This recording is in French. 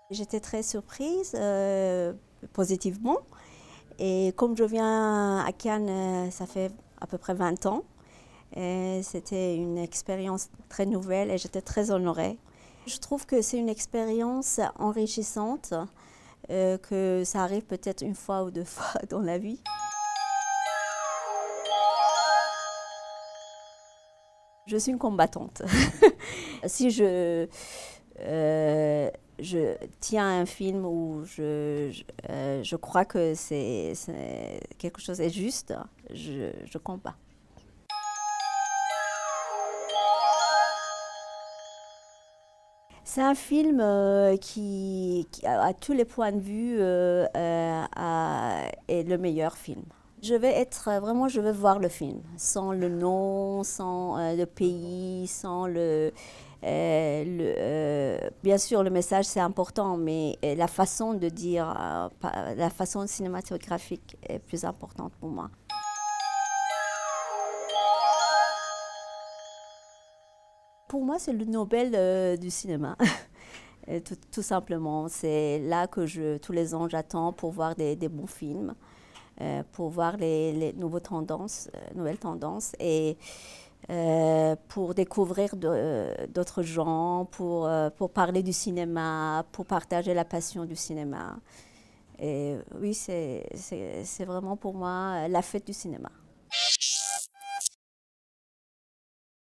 J'étais très surprise, positivement. Et comme je viens à Cannes, ça fait à peu près 20 ans, c'était une expérience très nouvelle et j'étais très honorée. Je trouve que c'est une expérience enrichissante, que ça arrive peut-être une fois ou deux fois dans la vie. Je suis une combattante. Si je tiens à un film où je crois que quelque chose est juste, je combats. C'est un film qui, à tous les points de vue, est le meilleur film. Je vais vraiment, je vais voir le film, sans le nom, sans le pays, sans bien sûr, le message c'est important, mais la façon de dire, la façon cinématographique est plus importante pour moi. Pour moi, c'est le Nobel du cinéma. Tout simplement, c'est là que tous les ans, j'attends pour voir des bons films, pour voir les nouvelles tendances et pour découvrir d'autres gens, pour parler du cinéma, pour partager la passion du cinéma. Et oui, c'est vraiment pour moi la fête du cinéma.